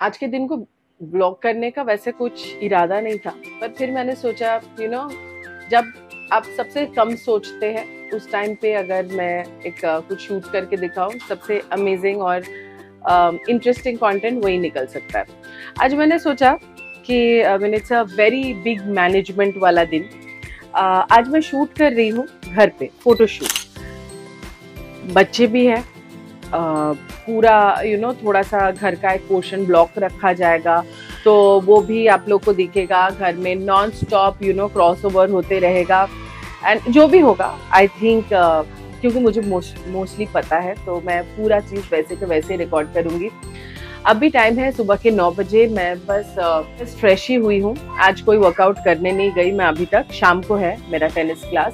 आज के दिन को ब्लॉग करने का वैसे कुछ इरादा नहीं था, पर फिर मैंने सोचा जब आप सबसे कम सोचते हैं उस टाइम पे अगर मैं एक कुछ शूट करके दिखाऊं, सबसे अमेजिंग और इंटरेस्टिंग कंटेंट वही निकल सकता है। आज मैंने सोचा कि it's a very big management वाला दिन। आज मैं शूट कर रही हूँ घर पे, फोटो शूट। बच्चे भी है, पूरा थोड़ा सा घर का एक पोर्शन ब्लॉक रखा जाएगा, तो वो भी आप लोग को दिखेगा। घर में नॉन स्टॉप क्रॉस ओवर होते रहेगा एंड जो भी होगा आई थिंक क्योंकि मुझे मोस्टली पता है, तो मैं पूरा चीज़ वैसे के वैसे रिकॉर्ड करूँगी। अभी टाइम है सुबह के 9 बजे। मैं बस फ्रेश ही हुई हूँ। आज कोई वर्कआउट करने नहीं गई मैं अभी तक। शाम को है मेरा tennis class.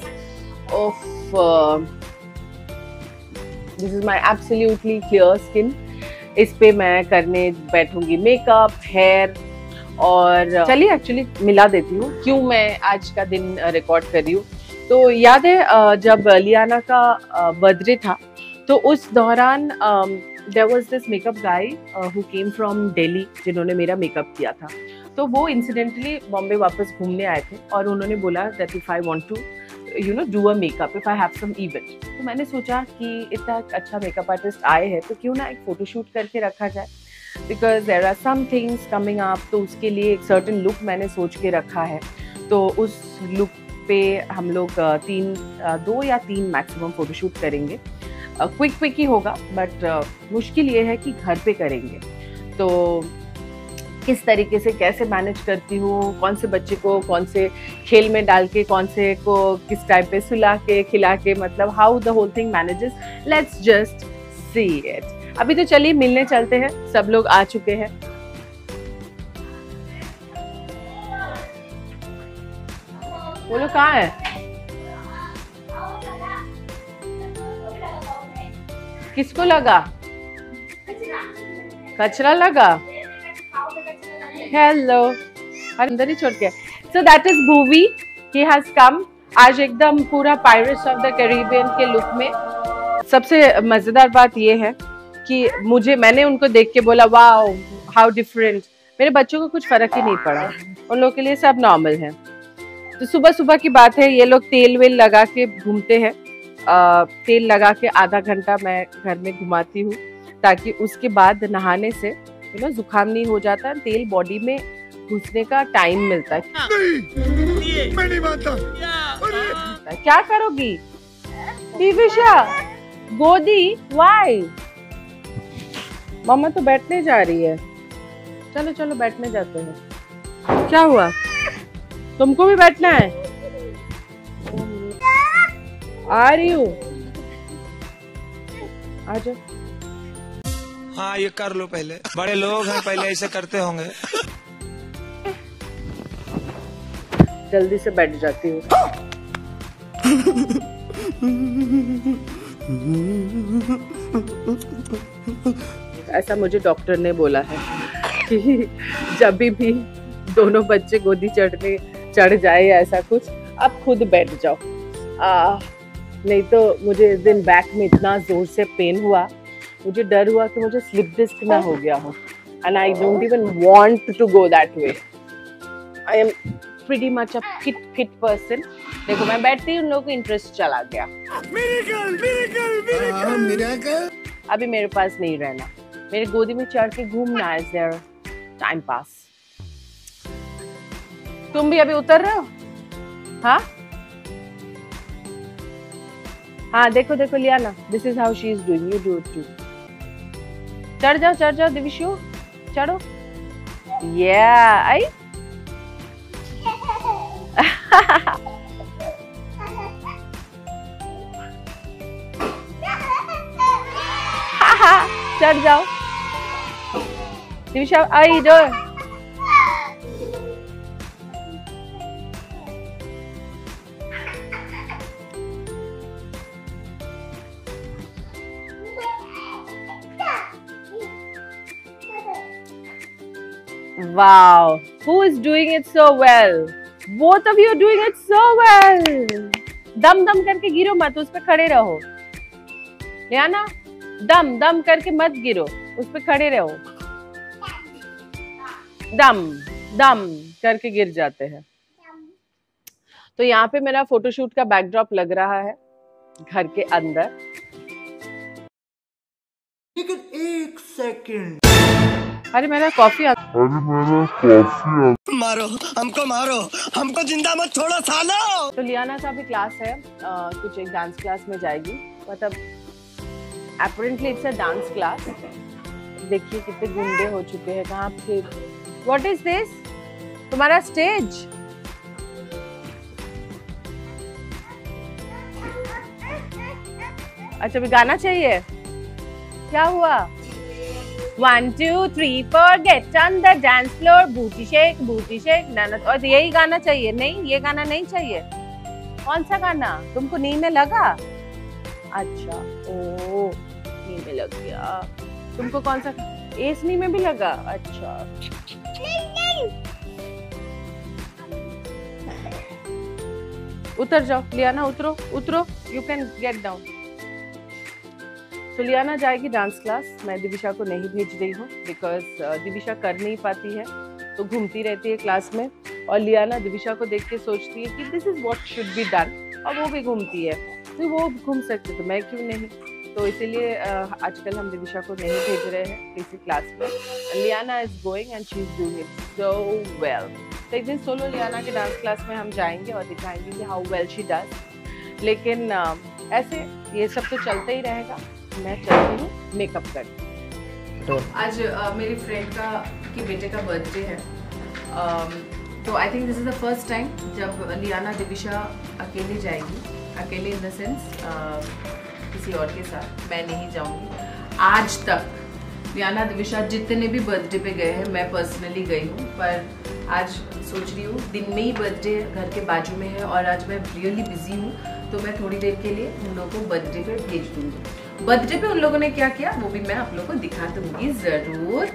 This is my absolutely clear skin. इस पे मैं करने बैठूंगी मेकअप, हेयर। और चलिए एक्चुअली मिला देती हूँ क्यों मैं आज का दिन रिकॉर्ड कर रही हूँ। तो याद है जब लियाना का बर्थडे था, तो उस दौरान there was this makeup guy who came from Delhi, जिन्होंने मेरा मेकअप किया था। तो वो इंसिडेंटली बॉम्बे वापस घूमने आए थे और उन्होंने बोला that if I want to do a makeup if I have some event. तो मैंने सोचा कि इतना अच्छा मेकअप आर्टिस्ट आए हैं तो क्यों ना एक फोटोशूट करके रखा जाए, because there are some things coming up. तो उसके लिए एक सर्टेन लुक मैंने सोच के रखा है। तो उस लुक पे हम लोग 2 या 3 मैक्सिमम फोटोशूट करेंगे। क्विक ही होगा, बट मुश्किल ये है कि घर पे करेंगे। तो किस तरीके से कैसे मैनेज करती हूँ, कौन से बच्चे को कौन से खेल में डाल के, कौन से को किस टाइम पे सुला के खिला के, मतलब how the whole thing manages, let's just see it. अभी तो चलिए मिलने चलते हैं, सब लोग आ चुके हैं। वो लोग कहाँ है? किसको लगा? कचरा लगा? हेलो, अंदर ही छोड़ के। So that is Bhuvi, he has come. आज एकदम पूरा पायरेट्स ऑफ द कैरिबियन के लुक में। सबसे मजेदार बात ये है कि मैंने उनको देख के बोला वाओ हाउ डिफरेंट। मेरे बच्चों को कुछ फर्क ही नहीं पड़ा, उन लोगों के लिए सब नॉर्मल है। तो सुबह सुबह की बात है, ये लोग तेल वेल लगा के घूमते हैं। तेल लगा के आधा घंटा मैं घर में घुमाती हूँ, ताकि उसके बाद नहाने से जुकाम नहीं हो जाता, तेल बॉडी में घुसने का टाइम मिलता है। नहीं, मैं नहीं मानता। क्या करोगी दिविशा? गोदी वाई? मम्मा तो बैठने जा रही है। चलो चलो बैठने जाते हैं। क्या हुआ? तुमको भी बैठना है? आ रही हूँ, आ जाओ। हाँ ये कर लो, पहले बड़े लोग हैं, पहले ऐसे करते होंगे। जल्दी से बैठ जाती हूँ। ऐसा मुझे डॉक्टर ने बोला है कि जब भी दोनों बच्चे गोदी चढ़ जाए या ऐसा कुछ, आप खुद बैठ जाओ। नहीं तो मुझे इस दिन बैक में इतना जोर से पेन हुआ, मुझे डर हुआ कि मुझे स्लिप डिस्क ना हो गया हो, and I don't even want to go that way. I am pretty much a fit person. देखो मैं बैठती हूँ, उन लोगों को इंटरेस्ट चला गया। मिरेकल। अभी मेरे पास नहीं रहना, मेरे गोदी में चढ़ के घूमना है, देयर टाइम पास। तुम भी अभी उतर रहे हो? हाँ हाँ, देखो देखो Liana, this is how she is doing, you do it too. चढ़ जाओ दिविशु, चढ़ो। या आई चढ़ जाओ दिविशा, आई जो। Wow, who is doing it so well? Both of you are doing it so well. दम करके गिरो मत, उस पे खड़े रहो। लियाना, दम करके मत गिरो, उस पे खड़े रहो। दम दम करके गिर जाते हैं। तो यहाँ पे मेरा फोटोशूट का बैकड्रॉप लग रहा है घर के अंदर। लेकिन एक सेकंड, अरे मेरा कॉफी मारो हमको जिंदा मत छोड़ो सालो। तो लियाना का भी क्लास है, कुछ एक डांस क्लास में जाएगी, मतलब apparently it's a dance class. देखिए कितने गुंडे हो चुके हैं। कहाँ पे? What is this? तुम्हारा स्टेज? अच्छा भी गाना चाहिए? क्या हुआ? 1 2 3 4 get on the dance floor, booty shake नाना। और यही गाना चाहिए? नहीं, ये गाना नहीं चाहिए। कौन सा गाना? तुमको नींद में लगा? अच्छा, ओ नींद में लग गया तुमको। कौन सा? एसनी में भी लगा? अच्छा उतर जाओ लियाना, उतरो, यू कैन गेट डाउन। तो लियाना जाएगी डांस क्लास। मैं दिविशा को नहीं भेज रही हूँ बिकॉज दिविशा कर नहीं पाती है, तो घूमती रहती है क्लास में। और लियाना दिविशा को देख के सोचती है कि this is what should be done, और वो भी घूमती है। तो वो घूम सकते तो मैं क्यों नहीं। तो इसीलिए आजकल हम दिविशा को नहीं भेज रहे हैं किसी क्लास में। Liana is going and she is doing it so well. तो एक दिन सोलो लियाना के डांस क्लास में हम जाएंगे और दिखाएंगे कि हाउ वेल शी डज। लेकिन ऐसे ये सब तो चलता ही रहेगा। मैं चलती हूँ मेकअप कर। आज मेरी फ्रेंड की बेटे का बर्थडे है। तो I think this is the first time जब लियाना दिविशा अकेले जाएगी। अकेले इन द सेंस किसी और के साथ मैं नहीं जाऊँगी। आज तक लियाना दिविशा जितने भी बर्थडे पे गए हैं मैं पर्सनली गई हूँ, पर आज सोच रही हूँ दिन में ही बर्थडे घर के बाजू में है और आज मैं रियली बिजी हूँ, तो मैं थोड़ी देर के लिए उन लोगों को बर्थडे पे भेज दूँगी। बर्थडे पे उन लोगों ने क्या किया वो भी मैं आप लोगों को दिखा दूंगी जरूर।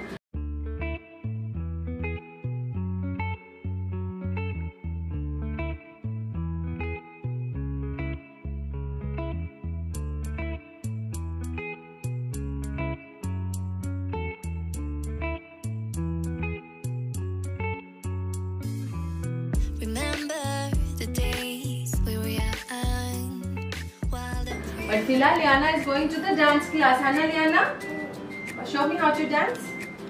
But फिलहाल लियाना is going to the dance class, है ना लियाना? Show me how to dance.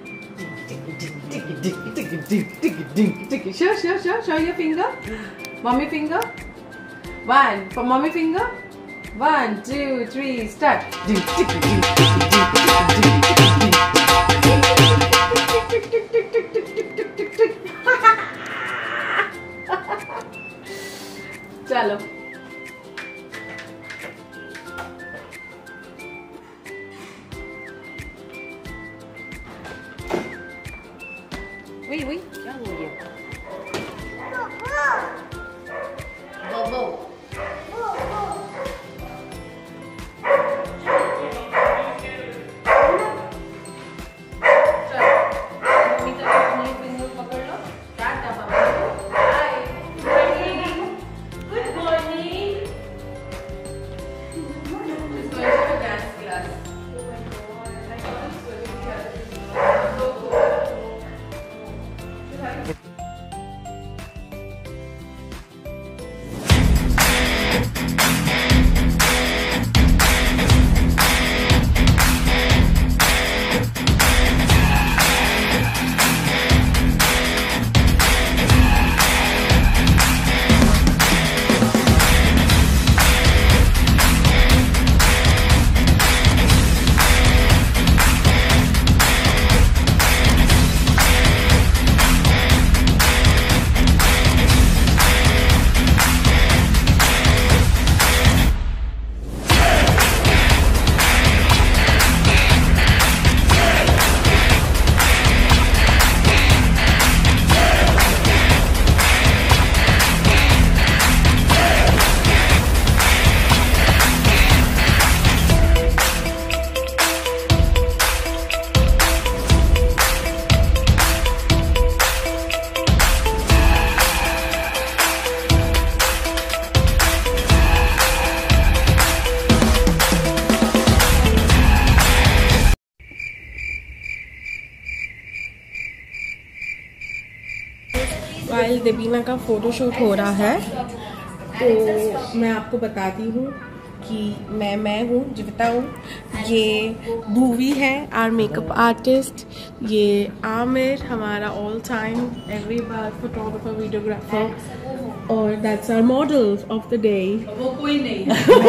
Show your finger. Mommy finger. 1 for mommy finger. 1 2 3 start. चलो वही क्या हो गया? कल दीबिना का फ़ोटोशूट हो रहा है, तो मैं आपको बताती हूँ कि मैं हूँ, जीविता हूँ, ये भूवी है आर मेकअप आर्टिस्ट, ये आमिर हमारा ऑल टाइम एवरी बार फोटोग्राफर वीडियोग्राफर, और that's our model of the day. वो कोई नहीं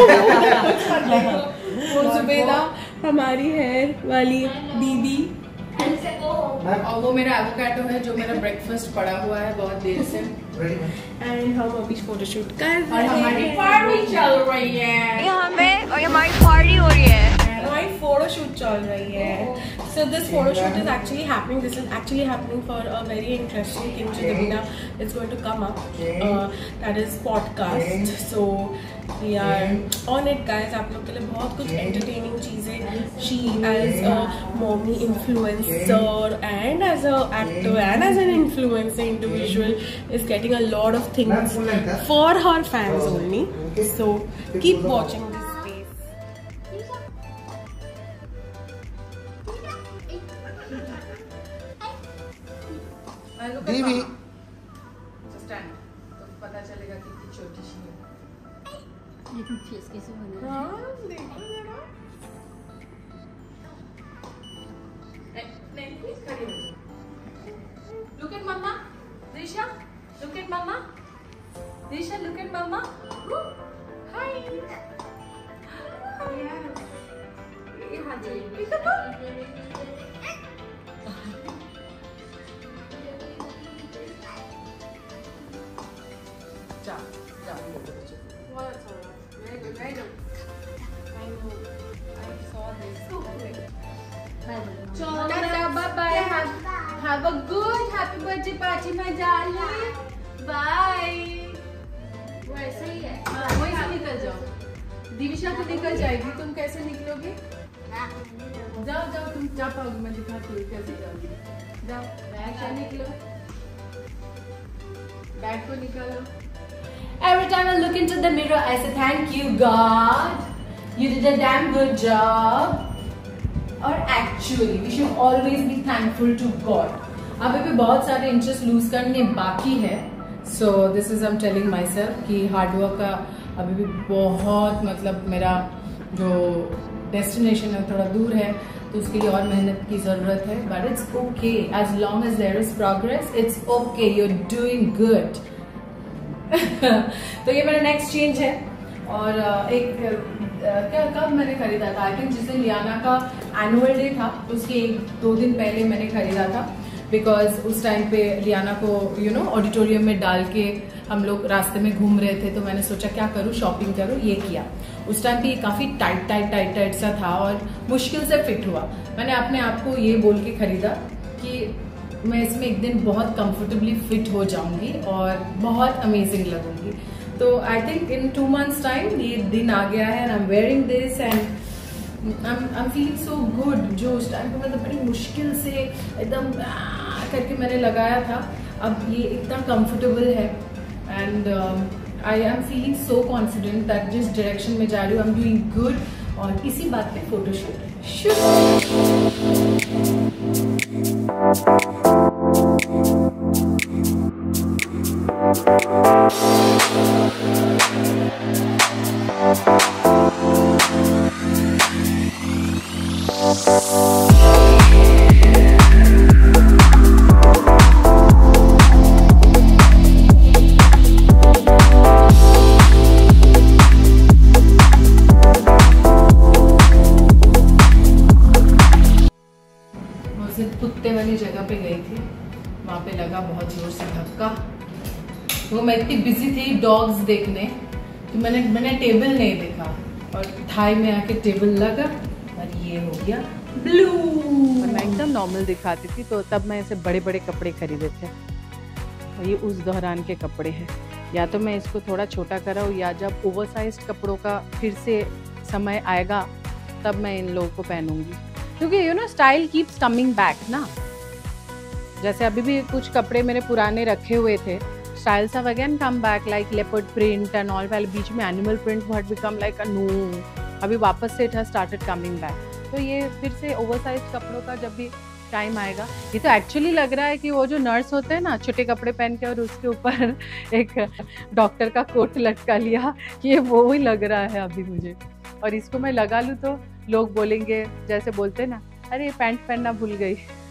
वो जुबेदा हमारी हेयर वाली दीदी, और वो मेरा एवोकाडो है जो मेरा ब्रेकफास्ट पड़ा हुआ है बहुत देर से। एंड हम अभी फोटोशूट कर रहे हैं और हमारी पार्टी चल रही है यहाँ पे, और हमारी पार्टी हो रही है, हमारी फोटोशूट चल रही है। So this photo shoot is actually happening. This is actually happening for a very interesting thing which Dibina is going to come up. That is podcast. So we are on it, guys. आप लोग के लिए बहुत कुछ entertaining चीजें. She as a mommy influencer and as a actor and as an influencer individual is getting a lot of things for her fans only. So keep watching this space. दीदी stand तो पता चलेगा कितनी छोटी सी है। ये face कैसे बना है? हाँ, देखो जरा। Look at mama, Disha. Look at mama, Disha. Look at mama. Hi. Bye-bye. Have a good happy birthday party, my darling. Bye. वो ऐसा ही है। वहीं से निकल जाओ। दिविशा तो निकल जाएगी, तुम कैसे निकलोगे? जाओ तुम जा पाओगे, मैं दिखाती हूँ कैसे जाओगी। जाओ बैग से निकलो, बैग को निकालो। Every time I look into the mirror, I say thank you God. You did a damn good job. Or actually, we should always be thankful to God. अभी भी बहुत सारे इंचेस लूज करने बाकी है. So this is I'm telling myself कि hard work का अभी भी बहुत, मतलब मेरा जो डेस्टिनेशन है थोड़ा दूर है, तो उसके लिए और मेहनत की जरूरत है. But it's okay as long as there is progress. It's okay. You're doing good. तो ये मेरा नेक्स्ट चेंज है. और एक क्या कब मैंने खरीदा था, आई थिंक जिस दिन लियाना का एनुअल डे था उसके 1-2 दिन पहले मैंने खरीदा था. बिकॉज उस टाइम पे लियाना को ऑडिटोरियम में डाल के हम लोग रास्ते में घूम रहे थे, तो मैंने सोचा क्या करूँ, शॉपिंग करूँ. ये किया. उस टाइम पे ये काफी टाइट सा था और मुश्किल से फिट हुआ. मैंने अपने आप को ये बोल के खरीदा कि मैं इसमें एक दिन बहुत कंफर्टेबली फिट हो जाऊंगी और बहुत अमेजिंग लगूंगी. तो I think in 2 months time ये दिन आ गया है. I am wearing this and I am feeling so good. जो उस टाइम पे मतलब बड़ी मुश्किल से एकदम करके मैंने लगाया था, अब ये इतना कंफर्टेबल है. And I am feeling so confident that जिस डायरेक्शन में जा रही हूँ आई एम डूइंग गुड. और इसी बात पे फोटोशूट कुत्ते वाली जगह पे गई थी, वहां पे लगा बहुत जोर से धक्का. तो मैं इतनी बिजी थी डॉग्स देखने कि मैंने टेबल नहीं देखा, और थाई में आके टेबल लगा और ये हो गया ब्लू. मैं एकदम नॉर्मल दिखाती थी, तो तब मैं ऐसे बड़े बड़े कपड़े खरीदे थे, और ये उस दौरान के कपड़े हैं. या तो मैं इसको थोड़ा छोटा कराऊँ, या जब ओवरसाइज्ड कपड़ों का फिर से समय आएगा तब मैं इन लोगों को पहनूंगी. क्योंकि स्टाइल कीप्स कमिंग बैक ना. जैसे अभी भी कुछ कपड़े मेरे पुराने रखे हुए थे, styles have again come back, like leopard print and all. पहले बीच में animal print what become like a no, अभी वापस से it has started coming back. तो ये फिर से ओवरसाइज कपड़ों का जब भी टाइम आएगा। ये तो एक्चुअली लग रहा है कि वो जो नर्स होते हैं ना, छोटे कपड़े पहन के और उसके ऊपर एक डॉक्टर का कोट लटका लिया, ये वो ही लग रहा है अभी मुझे। और इसको मैं लगा लूँ तो लोग बोलेंगे, जैसे बोलते हैं ना, अरे पैंट पहनना भूल गई।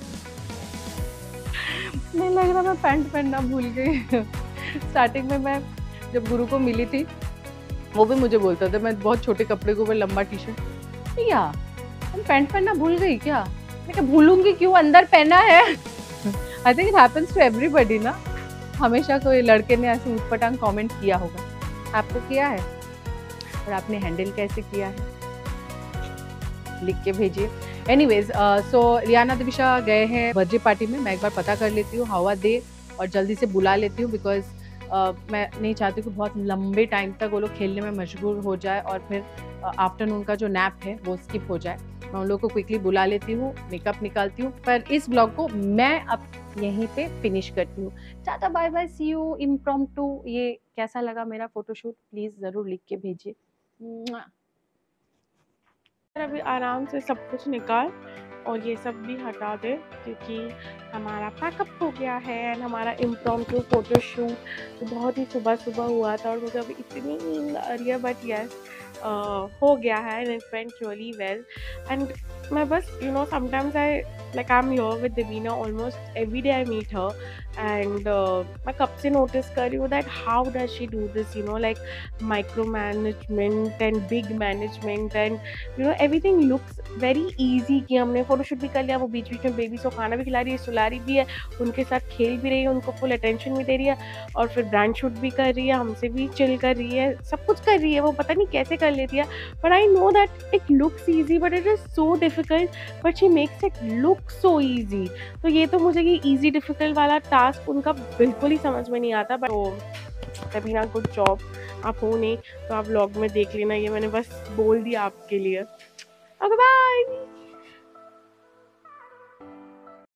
नहीं लग रहा मैं पैंट पहनना भूल गई। स्टार्टिंग में मैं जब गुरु को मिली थी, वो भी मुझे बोलता था, मैं बहुत छोटे कपड़े को ऊपर लंबा टी शर्ट, भैया तुम पैंट पहनना भूल गई क्या? मैं क्या भूलूंगी, क्यों, अंदर पहना है। I think it happens to everybody ना, हमेशा कोई लड़के ने ऐसे उटपटांग कमेंट किया होगा। आपको किया है और आपने हैंडल कैसे किया है, लिख के भेजिए। एनीवेज, सो लियाना दिविशा गए हैं बर्थडे पार्टी में। मैं एक बार पता कर लेती हूँ हाउ आर दे और जल्दी से बुला लेती हूँ, बिकॉज मैं नहीं चाहती कि बहुत लंबे टाइम तक वो लोग खेलने में मशगूल हो जाए और फिर आफ्टरनून का जो नैप है वो स्किप हो जाए। मैं उन लोगों को क्विकली बुला लेती हूँ, मेकअप निकालती हूँ, पर इस ब्लॉग को मैं अब यहीं पे फिनिश करती हूँ। Tata bye bye, see you impromptu. ये कैसा लगा मेरा फोटोशूट, प्लीज़ ज़रूर लिख के भेजिए। अभी आराम से सब कुछ निकाल और ये सब भी हटा दे, क्योंकि हमारा पैकअप हो गया है एंड हमारा इम्प्रॉम्प्टू फोटोशूट बहुत ही सुबह सुबह हुआ था और मुझे अभी इतनी नींद आ रही है, बट यस हो गया है and it went really well. And मैं बस sometimes I I'm here with Devina almost every day I meet her, and मैं कब से notice कर रही हूँ that how does she do this, like micromanagement and big management and everything looks very easy। कि हमने फोटोशूट भी कर लिया, वो बीच बीच में बेबीज को खाना भी खिला रही है, सुला रही भी है, उनके साथ खेल भी रही है, उनको फुल अटेंशन भी दे रही है और फिर ब्रांड शूट भी कर रही है, हमसे भी चिल कर रही है, सब कुछ कर रही है। वो पता नहीं कैसे कर लेती है, but I know that it looks easy but it is so difficult, but she makes it look so easy. तो ये तो मुझे ये ईजी डिफिकल्ट वाला टास्क उनका बिल्कुल ही समझ में नहीं आता। बट तभी ना, गुड जॉब। आप हो नहीं तो आप व्लॉग में देख लेना, ये मैंने बस बोल दिया आपके लिए। Okay bye.